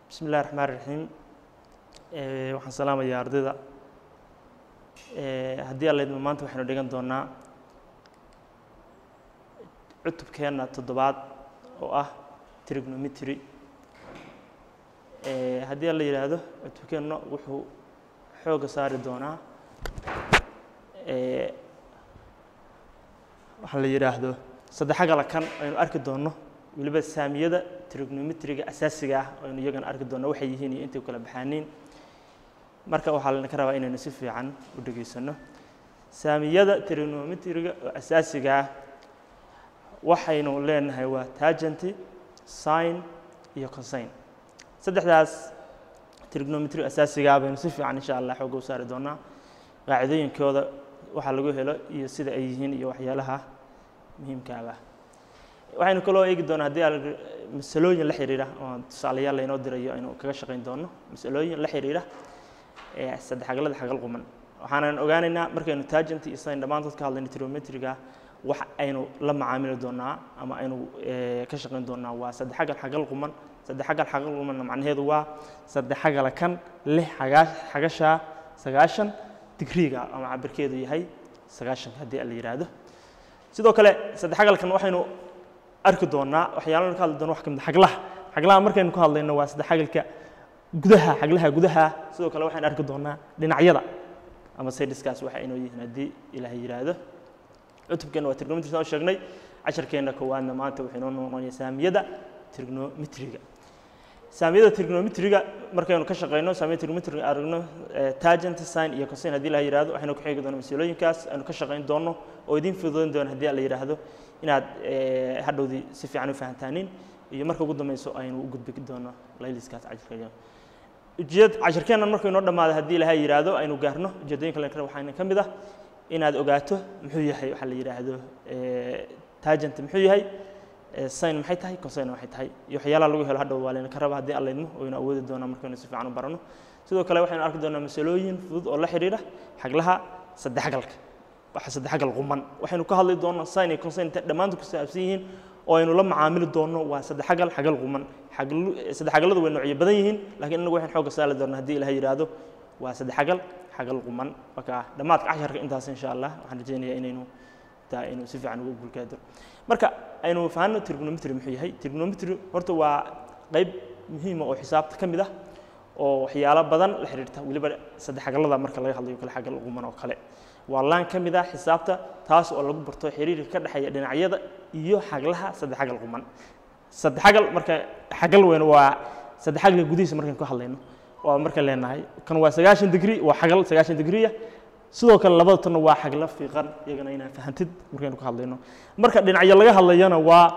بسم الله الرحمن الرحيم waxaan salaamayaa ardayda haddii alla idmo maanta waxaanu dhigan doonaa cutubkeena toddobaad oo ah trigonometry haddii alla yiraahdo cutubkeena wuxuu xooga saari doonaa waxa la yiraahdo saddex galakan aynu arki doono waliba saamiyada trigonometryga asaasiga ah oo aynu iyagan arki doono waxay yihiin iyo intay kala baxaaniin marka waxa la ka rabaa inaynu si fiican u dhageysano saamiyada trigonometryga asaasiga ah waxaynu leenahay waa tangent sine iyo cosine saddexdaas trigonometry asaasiga ah baynu si fiican insha Allah xoog u saari doonaa qaacidooyinkooda waxa lagu helo iyo sida ay yihiin iyo waxyaalaha muhiimka ah waxaynu kaloo eegi doonaa haddii masalooyin la xiriira oo tusaalayaal la inoo dirayo aynu kaga shaqayn doono masalooyin la xiriira saddex xagalada xagal quman waxaan ogaanaynaa markaynu tangent iyo sine dhamaantood ka hadlayno trigonometryga wax aynu la macaamili doonaa ama aynu ka shaqayn doonaa waa saddex xagal quman saddex xagal quman macnaheedu waa saddex xagal kan leh xagasha 90 degreega ama cabirkeedu yahay 90 haddii la yiraahdo sidoo kale saddex xagalkan waxaynu arki doonaa waxyaalaha ka hadli doona wax kamid xaglaha markaynu ku hadlayno waa saddex xagalka gudaha sidoo kale waxaan arki doonaa dhinacyada ama sideskaas waxa inoo yihiin haddii ilaahay yiraahdo cutubkeena waa trigonometry soo sheegnay casharkeena koowaadna maanta waxay noo noqonaysaa saamiyada trigonometryga markaynu ka shaqeyno saamiyada trigonometryga aragno tangent sine iyo cosine haddii la yiraahdo waxaynu ku xigi doonaa masalooyinkaas aynu ka shaqeyn doono oo idin fududeyn doona haddii la yiraahdo inaad hadhowdii si fiican u fahantaaniin iyo marka ugu dambayso aynu u gudbi doono layliskaas casharkeena casharkeena markay noo dhamaado haddii la yiraahdo aynu gaarno ujeedooyinka la waxaana ka mid ah inaad ogaato muxuu yahay waxa la yiraahdo tangent muxuu yahay sine maxay tahay cosine maxay tahay iyo waxyaalaha lagu helo hadhow waa leen ka raba haddii alla idmo oo ina awoodi doona markaynu si fiican u barano sidoo kale waxaynu arki doonaa masalooyin fudud oo la xiriira xaglaha saddex xagalka waxa saddex xagal quman waxaynu ka hadli doonaa sine iyo cosine dhamaantood ku saabsan yihiin oo aynu la macaamili doono waa saddex xagal quman saddex xagaladu way noocyo badan yihiin laakiin inagu waxaan xooga saari doonaa haddii ilaahay yiraahdo waa saddex xagal quman marka dhamaadka casharka intaas insha Allah waxaan rajaynayaa inaynu si fiican ugu gulkaado marka aynu fahanno trigonometry muxuu yahay trigonometry horta waa qayb muhiim ah oo xisaabta kamid ah oo waxyaalo badan la xiriirta waliba saddex xagalada marka laga hadlayo kala xagal quman oo kale waa laan kamid ah xisaabta taas oo lagu barto xiriirka ka dhaxeeya dhinacyada iyo xaglaha saddex xagal quman saddex xagal marka xagal weyn waa saddex xagal gudihiisa markaan ku hadlayno waa marka leenahay kan waa 90 degree waa xagal 90 degree sidoo kale labada tan waa xagla fiiqan iyagana inaan fahantid markaan ku hadlayno marka dhinacyo laga hadlayana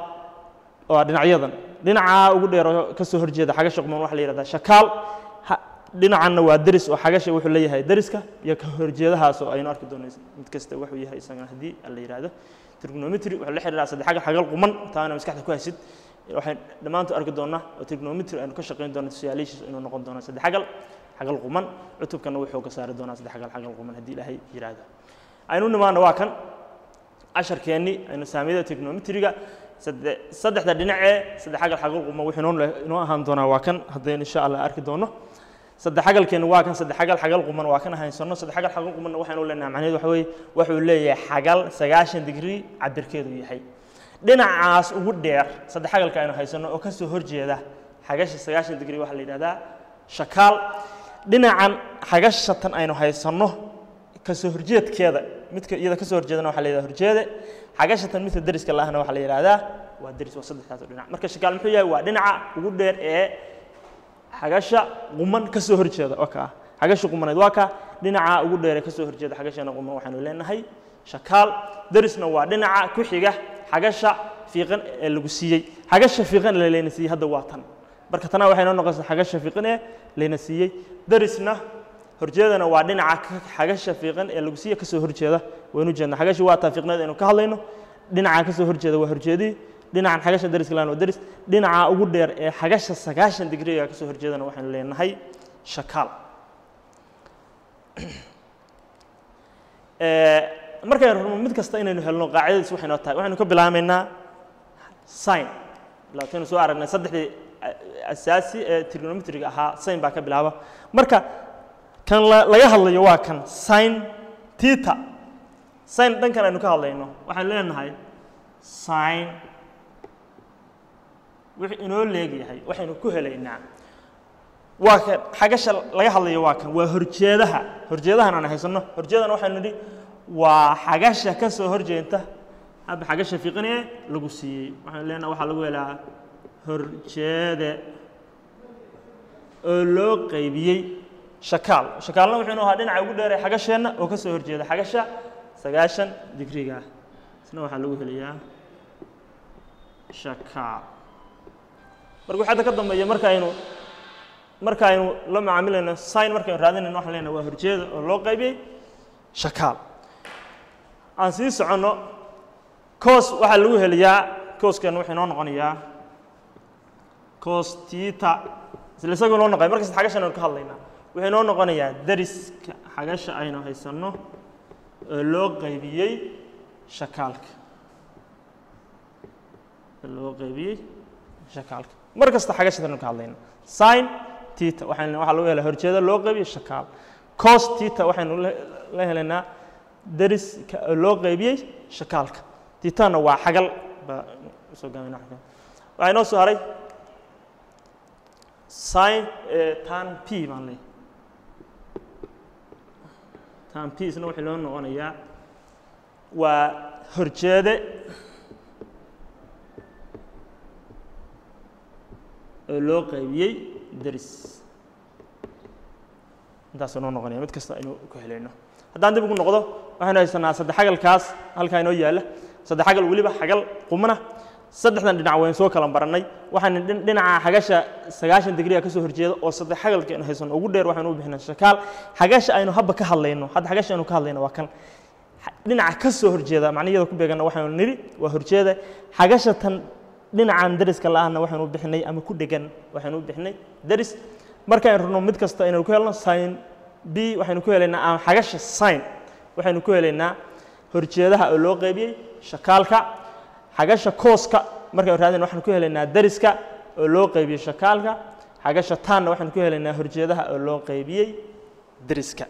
waa dhinacyadan dhinaca ugu dheer ka soo horjeeda xagasha quman waxa la yiraahdaa shakaal dhinacanna waa daris oo xagasha wuxuu leeyahay dariska iyo ka horjeedahaas oo aynu arki doonayso mid kasta wuxuu yahay isagana haddii la yiraahdo trigonometry waxa la xiriiraa saddex xagal quman taana maskaxda ku haysid waxaan dhamaantood arki doonaa oo trigonometry aynu ka shaqeyn doono tusaalayaashiisa inuu noqon doono saddex xagal quman cutubkana wuxuu ka saari doonaa saddex xagal quman haddii ilaahay yiraahdo aynu nimaano waa kan casharkeeni aynu saamiyada trigonometryga saddexda dhinacee saddex xagal quman wuxuu inoo ahaan doonaa waa kan haddii insha Allah arki doono saddex xagalkeena waa kan saddex xagal quman waa kan haysano saddex xagal quman waxaanu leenahay macnaheedu waxa weeye wuxuu leeyahay xagal 90 degree cabirkeedu yahay dhinacaas ugu dheer saddex xagalka aynu haysano oo ka soo horjeeda xagasha 90 degree waxa la yiraahdaa shakaal dhinacan xagasha tan aynu haysano ka soo horjeedkeeda midka iyada ka soo horjeedana waxa la yiraahdaa horjeede xagasha tan midka dariska laahna waxa la yiraahdaa waa daris waa saddexdaas dhinac marka shakaal muxuu yahay waa dhinaca ugu dheer ee xagasha quman ka soo horjeeda xagasha qumaneed waa ka dhinaca ugu dheer ee ka soo horjeeda xagashana quman waxaanu leenahay shakaal darisna waa dhinaca ku xiga xagasha fiiqan ee lagu siiyay xagasha fiiqan ee leena siiyay hadda waa tan marka tana waxay noo noqonaysaa xagasha fiiqan ee leena siiyay darisna horjeedana waa dhinaca xagasha fiiqan ee lagu siiyay ka soo horjeeda waynu jeedna xagasha waa taafiiqneed inuu ka hadlayno dhinaca ka soo horjeeda waa horjeedii dhinacan xagasha dariska laan waa daris dhinaca ugu dheer ee xagasha 90 degree ka soo horjeedana waxaan leenahay shakaal markaynu rabno mid kasta inaynu helno qaacidadiis waxaynu tahay waxaynu ka bilaabaynaa sine laataynu soo aragnay saddexdii asaasi ee trigonometriga ahaa sin baa ka bilaaba marka kan laga hadlayo waa kan sin theta sin dhankan aynu ka hadlayno waxaan leenahay sin wixii inoo leeyahay waxaynu ku helaynaa waa kan xagasha laga hadlayo waa kan waa horjeedahan aan haysano horjeedana waxaan nidhi waa xagasha ka soo horjeenta haba xagasha fiiqanee lagu siiyey waxaan leenahay waxa lagu helaa horjeede oo loo qaybiyey shakaalna wuxuu inoo ahaa dhinaca ugu dheer ee xagasheenna oo ka soo horjeeda xagasha 90 digriga isna waxaa lagu helayaa shakaal marka hadda ka dambeeya markaaynu la macaamilayno sin markaynu raadinayno waxaan leenahay waa horjeeda oo loo qaybiyey shakaal aan sii soconno cos waxaa lagu helayaa coskan wuxuu inoo noqonayaa cos theta isla isagoo inoo noqonaya markasta xagashan aynu ka hadlaynaa wuxuu inoo noqonayaa dariska xagasha aynu haysanno oo loo qaybiyey shakaalka markasta xagashan aynu ka hadlaynaa sin theta waxaa lagu helaa horjeeda loo qaybiyey shakaal cos theta waxaynu la helaynaa dariska oo loo qaybiyey shakaalka thetana waa xagal baa soo gaabina waxaa inoo soo haray sin tan p baan leeyahay tan p isna wuxuu loo noqonayaa waa horjeede oo loo qaybiyey daris intaas noo noqonaya mid kasta inuu ku helayno haddaan dib ugu noqdo waxaynu haysanaa saddex xagalkaas halkaa inoo yaalla saddex xagal weliba xagal qumana saddexdan dhinac waynu soo kala barannay waxaan dhinaca xagasha 90 digriga ka soo horjeeda oo saddex xagalka aynu haysano ugu dheer waxaynu u bixinaa shakaal xagasha aynu habba ka hadlayno hadda xagasha aynu ka hadlayno waa kan dhinaca ka soo horjeeda macnaheedu ku beegana waxaynu niri waa horjeeda xagasha tan dhinacan dariska la'aana waxaynu u bixinay ama ku dhegan waxaynu u bixinay daris markaan rabno mid kasta inaynu ku helno sin b waxaynu ku helaynaa ama xagasha sin waxaynu ku helaynaa horjeedaha oo loo qaybiyey shakaalka xagasha cos-ka markaynu raadinayno waxaynu ku helaynaa dariska oo loo qaybiyey shakaalka xagasha tanna waxaynu ku helaynaa horjeedaha oo loo qaybiyey dariska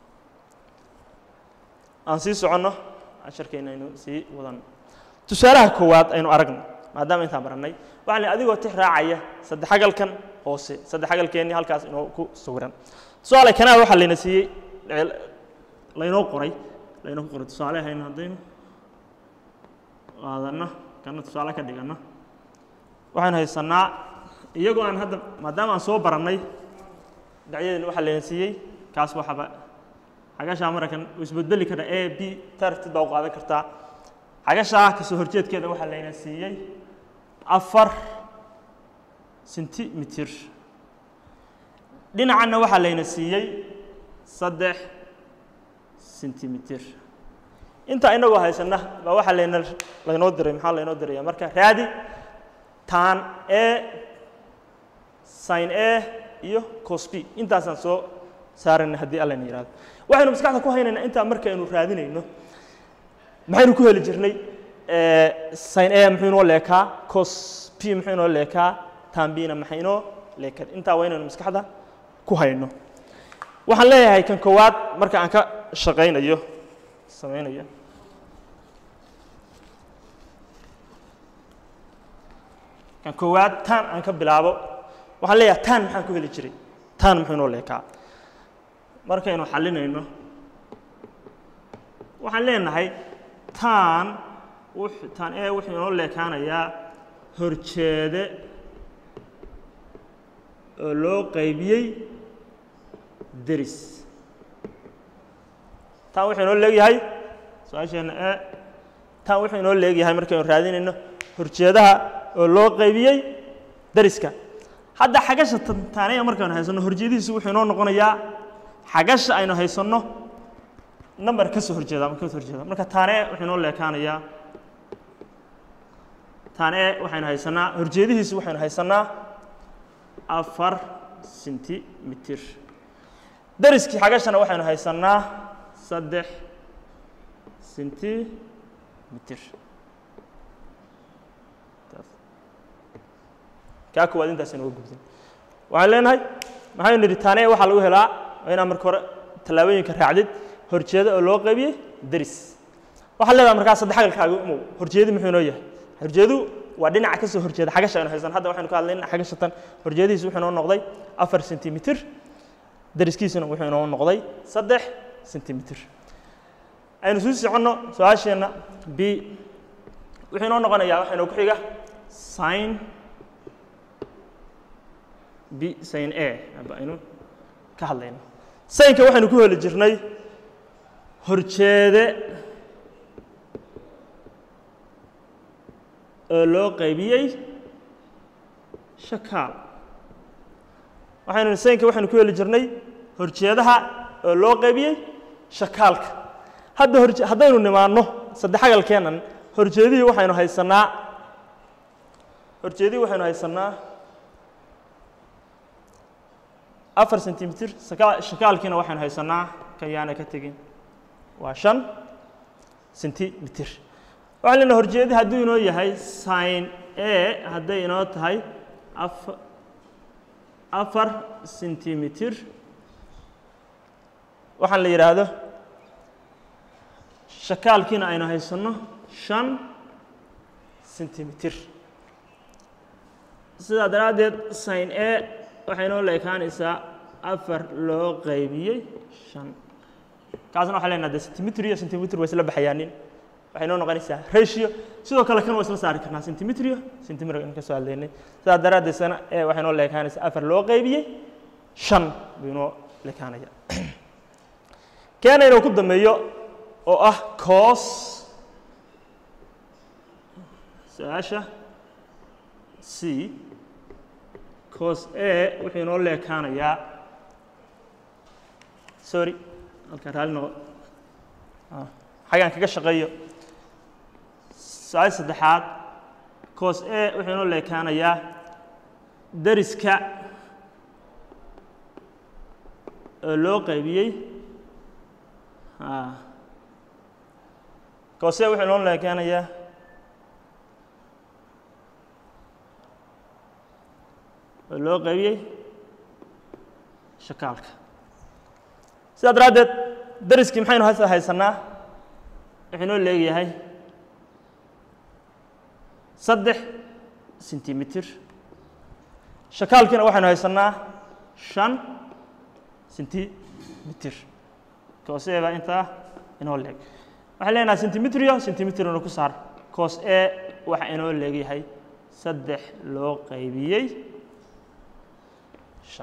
aan sii soconno casharkeena aynu sii wadanno tusaalaha koowaad aynu aragno maadaama intaan barannay waxaan leeyahay adigoo tix raacaya saddex xagalkan hoose saddex xagalkeenni halkaas inoo ku sawiran tusaale kanaa waxaa layna siiyey laynoo qoray tusaale hayno haddaynu qaadanno kana tusaale ka dhiganno waxaan haysanaa iyagoo aan hadda maadaama aan soo barannay dhacyadeena waxaa layna siiyey kaas waxaba xagashaa markan isbedeli kara a b tartib baa u qaadan kartaa xagashaa kasoo horjeedkeeda waxaa layna siiyey 4 sentimitir dhinacanna waxaa layna siiyey 3 sentimitir inta inagoo haysana baa waxaa laynoo diray maxaa laynoo diraya marka raadi tan a sin a iyo cos b intaasaan soo saarana haddii alla na yidhahdo waxaynu maskaxda ku haynaynaa intaa markaynu raadinayno maxaynu ku heli jirnay sin a muxuu inoo leekaa cos p muxuu inoo leekaa tan bna maxay inoo leekaa intaa waa inaynu maskaxda ku hayno waxaan leeyahay kan koowaad marka aan ka shaqaynayo samaynayo kan koowaad tan aan ka bilaabo waxaan leeyahay tan maxaan ku heli jiray tan muxuu inoo leekaa markaynu xalinayno waxaan leenahay tan a wuxuu inoo leekaanayaa horjeede oo loo qaybiyey deris tan wuxuu inoo leegyahay su-aasheena e tan wuxuu inoo leegyahay markaynu raadinayno horjeedaha oo loo qaybiyey deriska hadda xagasha taanaya markaynu haysanno horjeedihiisu wuxuu inoo noqonayaa xagasha aynu haysanno number ka soo horjeeda ama ka soo horjeeda marka taane wuxuu inoo leekaanayaa taane waxaynu haysanaa horjeedihiisu waxaynu haysanaa 4 sentimitir deriskii xagashana waxaynu haysanaa 3 sentimitir kaa koowaad intaas inoo gudbin waxaan leenahay maxaynu nidhi taane waxaa lagu helaa waa inaa marka hore tallaabooyinka raacdid horjeeda oo loo qaybiyey daris waxaa leedahay markaa saddex xagalkaaga umow horjeedi muxuu inoo yahay horjeedu waa dhinaca ka soo horjeeda xagasha aynu haysan hadda waxaynu ka hadlaynaa xagashatan horjeedihiisu wuxuu inoo noqday 4 sentimitir dariskiisuna wuxuu inoo noqday 3 sentimitir aynu soo soconno su'aasheena b wuxuu inoo noqonayaa waxaynu ku xiga sin b sin a aba aynu ka hadlayno sinka waxaynu ku heli jirnay horjeede oo loo qaybiyey shakaal waxaynu sinka waxaynu ku heli jirnay horjeedaha oo loo qaybiyey shakaalka hadda haddaynu nimaano saddex xagalkeenan horjeedihii waxaynu haysanaa 4 sentimitir shakaalkiina waxaynu haysanaa kan yaana ka tegin waa 5 sentimitir waxaan leenahay horjeedi hadduu inoo yahay sin a hadday inoo tahay 4 sentimitir waxaan la yidhaahdo shakaalkiina aynu haysanno 5 sentimitir sidaa daraaddeed sin a waxay inoo leekaanaysaa 4 loo qaybiyey 5 kaasna waxaan leenahay de sentimitir iyo sentimitir way isla baxayaanin waxay inoo noqonaysaa ratio sidoo kale kan waa isla saari karnaa sentimitir iyo sentimitir aan ka soo hadlaynay sidaa daraaddeed sana a waxay inoo leekaanaysaa 4 loo qaybiyey 5 buu inoo leekaanayaa keena inuu ku dambeeyo oo ah cos su-aasha c cos a wuxuu inoo leekaanayaa sorry halkaan raali noqo xagaan kaga shaqeeyo su-aasha saddexaad cos a wuxuu inoo leekaanayaa dariska oo loo qaybiyey cos a wuxuu inoo leekaanayaa oo loo qaybiyey shakaalka sidaa daraaddeed dariskii maxaynu haysanaa wuxuu inoo leeyahay 3 sentimitir shakaalkiina waxaynu haysanaa 5 sentimitir cos a baa intaa inoo leeg waxaan leenahay sentimitir iyo sentimitir inuu ku saar cos a waxa inoo leegyahay 3 loo qaybiyey 5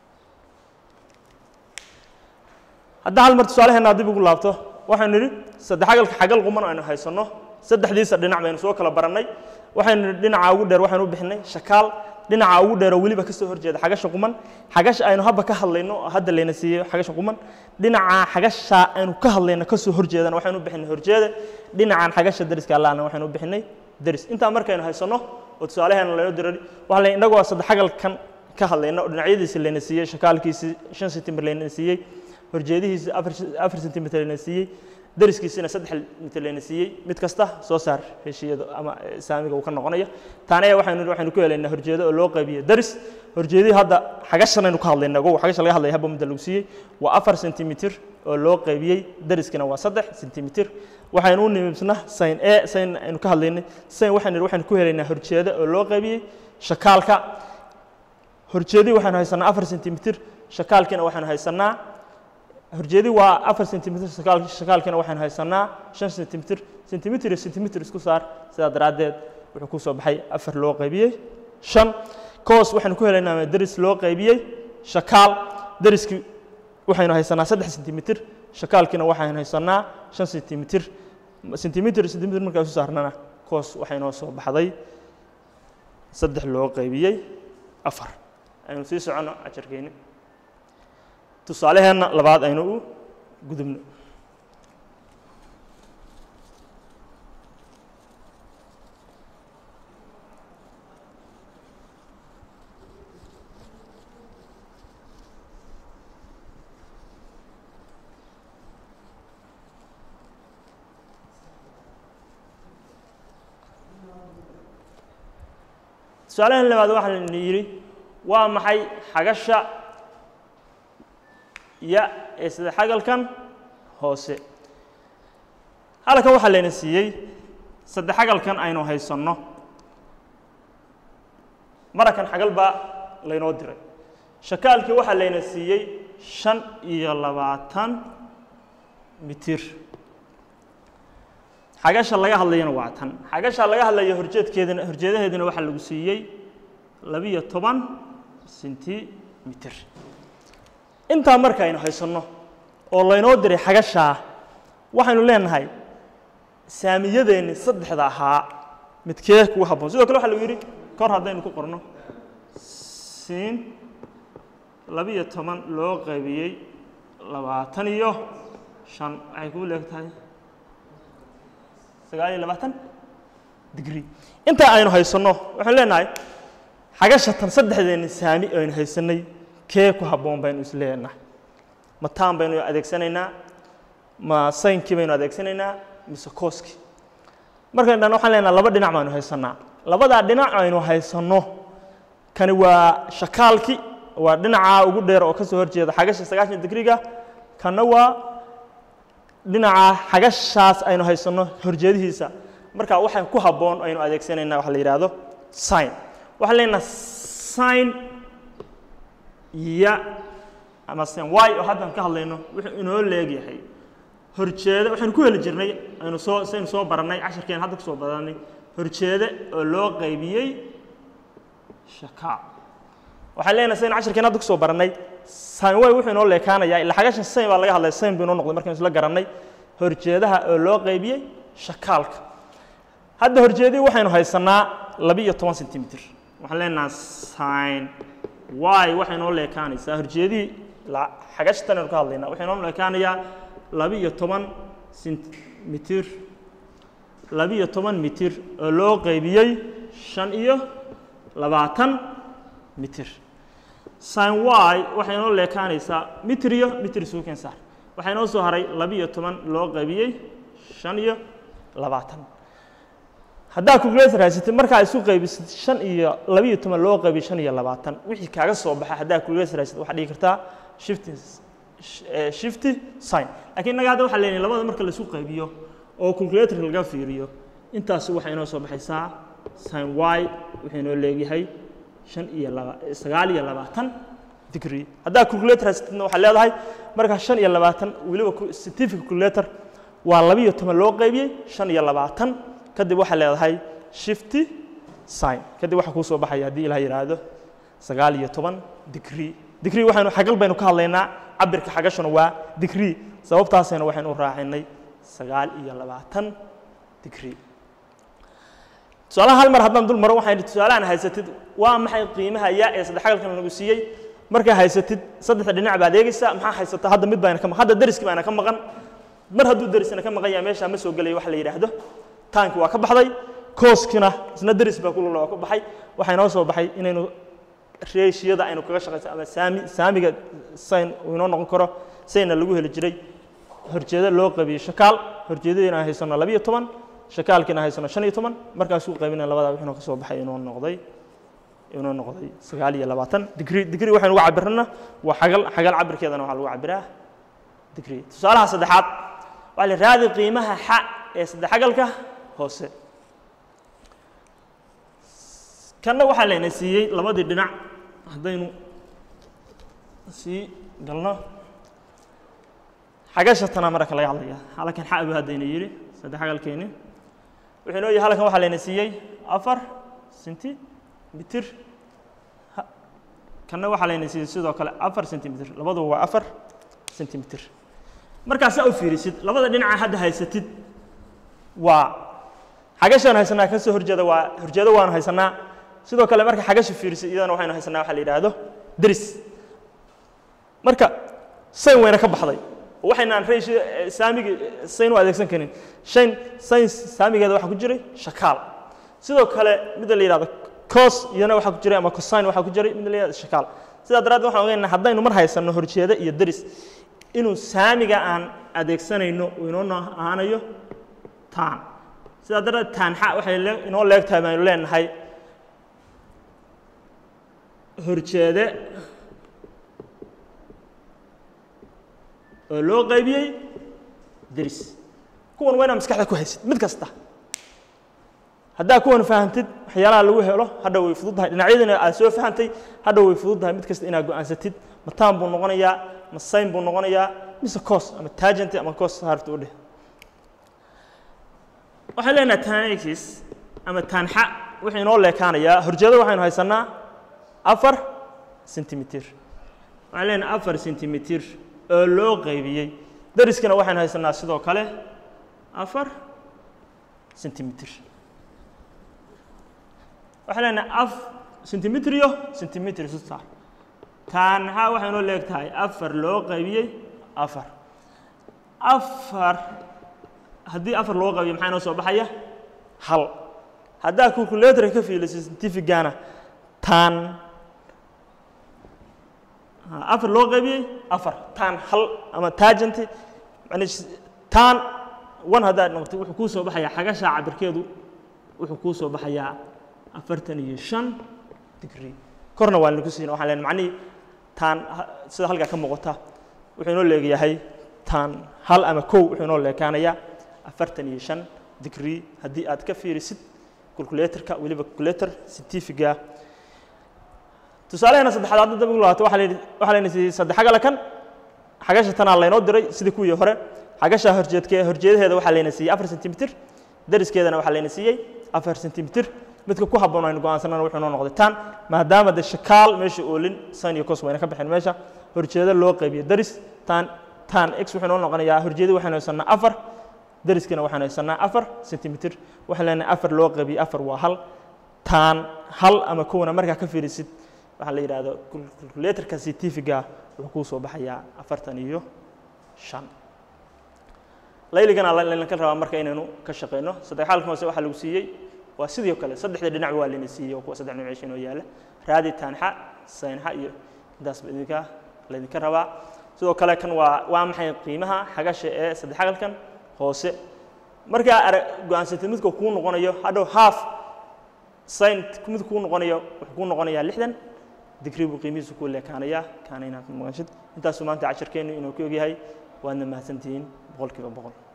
hadda hal mar tusaalaheena dib ugu laabto waxaynu nidhi saddex xagal quman aynu haysanno saddexdiisa dhinac baynu soo kala barannay waxaynu nidhi dhinaca ugu dheer waxaynu u bixinay shakaal dhinaca ugu dheer oo weliba ka soo horjeeda xagasha quman xagasha aynu habba ka hadlayno oo hadda layna siiyey xagasha quman dhinaca xagasha aynu ka hadlayno ka soo horjeedana waxaynu u bixinay horjeeda dhinacan xagasha dariska allaana waxaynu u bixinay daris intaa markaynu haysanno oo tusaalaheena laynoo diray waxa la indhagoo saddex xagalkan ka hadlayno oo dhinacyadiisa layna siiyey shakaalkiisi 5 sentimitir layna siiyey horjeedihiisa 4 sentimitir layna siiyey dariskiisina 3 mitir layna siiyey mid kasta soo saar heshiiyada ama saamiga uu ka noqonayo taanaya waxaynu ku helaynaa horjeedo oo loo qaybiyo daris horjeedii hadda xagashan aynu ka hadlaynaa oo xagasha laga hadlay habba mid lagu siiyey waa 4 sentimitir oo loo qaybiyey dariskina waa 3 sentimitir waxaynu u nimibsana sin a sin aynu ka hadlaynay sin waxaynu ku helaynaa horjeedo oo loo qaybiyey shakaalka horjeedii waxaynu haysanaa 4 sentimitir shakaalkina waxaynu haysanaa horjeedi waa 4 sentimitir shakaalkina waxaynu haysanaa 5 sentimitir sentimitir iyo sentimitir isku saar sidaa daraaddeed wuxuu ku soo baxay 4 loo qaybiyey 5 cos waxaynu ku helaynaa daris loo qaybiyey shakaal dariskii waxaynu haysanaa 3 sentimitir shakaalkina waxaynu haysanaa 5 sentimitir sentimitir sentimitir markaa isu saarnana cos waxay noo soo baxday 3 loo qaybiyey 4 aynu sii socono ajarkeeni tusaalaheena labaad aynu u gudubno tusaalahan labaad waxa la yiri waa maxay xagasha ya ee sida xagalkan hoose halka waxa leena siiyay saddex xagalkan aynu haysano marakan xagal ba leeno diray shakaalkii waxa leena siiyay 25 mitir xagasha laga hadlayna waa tan xagasha laga hadlayo horjeedaheedina waxa lagu siiyay 12 sentimitir inta marka aynu haysano oo leeno diray xagasha waxaanu leenahay saamiyadeena saddexda ahaa midkee ku haboon sidoo kale waxa lagu yiri kor hadaynu ku qorno sin 12 loo qaybiyay 25 waxay ku leegtahay 29 degree inta aynu haysano waxaan leenahay xagasha tan saddexdeena saami aynu haysanay kee ku haboon baynu isleenahay ma taan baynu adeegsanaynaa ma saynkii baynu adeegsanaynaa mise kooski markaan dhan waxaan leenahay laba dhinac baynu haysanaa labada dhinac aynu haysano kani waa shakaalki waa dhinaca ugu dheer oo ka soo horjeeda xagasha 90 degree-ga kana waa dhinaca xagashaas aynu haysano horjeedihiisa marka waxa ku haboon aynu adeegsanaynaa waxa la yiraahdo sin waxa leenahay sin ya ama sin y oo haddan ka hadlayno wuxuu inoo leeyahay horjeeda waxaan ku heli jirnay aynu soo baranay casharkeen hadda ku soo baranay horjeeda oo loo qaybiyay shakaal waxa leenahay in casharkeen hadda ku soo baranay sin y wuxuu inoo leekaanayaa ilaa xagashan sin baa laga hadlay sin buu inoo noqday markaan isla garanay horjeedaha oo loo qaybiyay shakaalka hadda horjeedii waxaynu haysanaa 12 sentimitir waxaan leenahay sin y waxa inoo leekaanaysaa horjeedii la xagashtan ka hadlayna waxa inoo leekaanayaa 12 sentimitir 12 mitir oo loo qaybiyay 25 mitir sin y waxa inoo leekaanaysaa mitir iyo mitir soo keensaa waxa inoo soo haray 12 loo qaybiyay 25 hadda calculator haysatid marka ay isu qaybisid 5 iyo 12 loo qaybiyo 25 wixii kaaga soo baxa hadda calculator haysatid waxa dhigi kartaa shifty sin laakiin naga hadda waxa leenahay labada marka la isu qaybiyo oo calculator laga fiiriyo intaas waxa inoo soo baxaysaa sin y wuxuu inoo leeyahay 29 degree hadda calculator haysatidna waxa leedahay marka 25 waliba scientific calculator waa 12 loo qaybiyay 25 kadib waxa leedahay shifty sin kadib waxa ku soo baxaya hadii la yiraahdo 19 degree waxaanu xagal baynu ka hadlaynaa cabirka xagashana waa degree sababtaasina waxaanu raacinay 29 degree su'aalaha hal mar haddaan dul maro waxaan su'aalahan haysatid waa maxay qiimaha ya ee saddex xagalkan lagu siiyay marka haysatid saddex dhinac baad eegaysaa maxaa haysata hadda mid bayna ka maqan hadda dariski bayna ka maqan mar hadduu darisna ka maqan yahay meesha ma soo galay wax la yiraahdo taanki waa ka baxday kooskina isna daris baa ku loo ka baxay waxa inoo soo baxay inaynu ratio-da aynu kaga shaqeysan ama saamiga sin inoo noqon karo sayna lagu heli jiray horjeeda loo qabiyo shakaal horjeedada haysano 12 shakaalkina haysano 15 markaas uu qaybina labada wixii ka soo baxay inoo noqday 29 degree waxaan ugu cabirnaa waa xagal cabirkeedana waxa lagu cabiraa degree tusaalaha saddexaad waa la raadi qiimaha xa ee saddex xagalka hoose kana waxa la ina siiyay labadii dhinac hadaynu si galno xagasha tana marka laga hadlaya halkan xaab hadayna yiri saddex xagalkeeni wuxuu noo yahay halkan waxa la ina siiyay 4 sentimitir kana waxa la ina siiyay sidoo kale 4 sentimitir labadu waa 4 sentimitir markaas aad u fiirisid labada dhinac hadda haysatid waa xagashan haysanaa ka soo horjeeda waan haysanaa sidoo kale marka xagasha fiirisid iyadana waxaynu haysanaa waxa la yiraahdo daris marka sin wayna ka baxday waxayna ratio saamiga sin u adeegsan karin sin saamigeeda waxa ku jiray shakaal sidoo kale mid la yiraahdo cos iyana waxa ku jiray ama cosine waxa ku jiray mid la yiraahdo shakaal sida daraad waxaan ogeynaa haddaynu mar haysano horjeeda iyo daris inuu saamiga aan adeegsanayno inoo ahaanayo tan sida daraad tan waxa inoo leegtahay baynu leenahay horjeede oo loo qaybiyey daris kuwan waa inaad maskaxda ku haysid mid kasta haddaa kuwan fahantid waxyaalaha lagu helo hadha way fududahay dhinacyadina aad soo fahantay hadha way fududahay mid kasta inaad go'aansatid ma taan buu noqonayaa ma sin buu noqonayaa mise cos ama tangent ama cos harfta u dheh waxaan leenahay tan x ama tan x wixii inoo leekaanayaa horjeeda waxaynu haysanaa 4 sentimitir waxaan leenahay 4 sentimitir oo loo qaybiyey dariskana waxaynu haysanaa sidoo kale 4 sentimitir waxaan leenahay sentimitir iyo sentimitir isu saar tan x waxay inoo leegtahay 4 loo qaybiyey 4 haddii 4 loo qaybiyo maxaa inoo soo baxaya hal haddaa calculator ka fiiliso scientific-gana tan 4 loo qaybiyey 4 tan hal ama tangent tan 1 haddaa noqoto wuxuu kuu soo baxayaa xagasha cabirkeedu wuxuu kuu soo baxayaa 45 degree korna waa lagu siina waxaan leenahay macni tan sida halka ka muuqata wuxuu inoo leeyahay tan hal ama kow wuxuu inoo leekaanayaa 45 degree haddii aad ka fiirisid calculator-ka waliba calculator scientific-ga tusaaleena saddexaad hadda dib ugu laato waxa la siiyay saddex xagala kan xagasha tan la inoo diray sidii kuwii hore xagasha horjeedaheeda waxa la siiyay 4 sentimitir dariskeedana waxa la siiyay 4 sentimitir midka ku habboon aynu go'aansanana wuxuu noo noqday tan maadaama de shakaal meesha oolin sin iyo cos wayna ka bixin meesha horjeeda loo qaybiyo daris tan x wuxuu noo noqonayaa horjeeda waxaynu haysanaa 4 dariskana waxaynu haysanaa 4 sentimitir waxa leenahay 4 loo qaybiyo 4 waa hal tan hal ama kuwana markaa ka fiirisid waxa la yiraahdo calculator-ka scientific-ga wuxuu ku soo baxayaa 45 layligana la ka rabaa marka inaynu ka shaqeyno saddex xalkan hoose waxa lagu siiyay waa sidoo kale saddexda dhinac waa la siiyay oo kuwa saddex dhinac oo yaala raadi tan x sin x iyo intaas idinka la idinka rabaa sidoo kale kan waa maxay qiimaha xagasha ee saddex xalkan hoose marka go'aansatay midka ku noqonayo hadhow half sin mid ku noqonayo wuxuu ku noqonayaa 60 degree buu qiimihiisu ku leekaanaya kaana inaad maqashid intaas maanta casharkeenu inuu ku yahay waana mahadsantihiin 100%.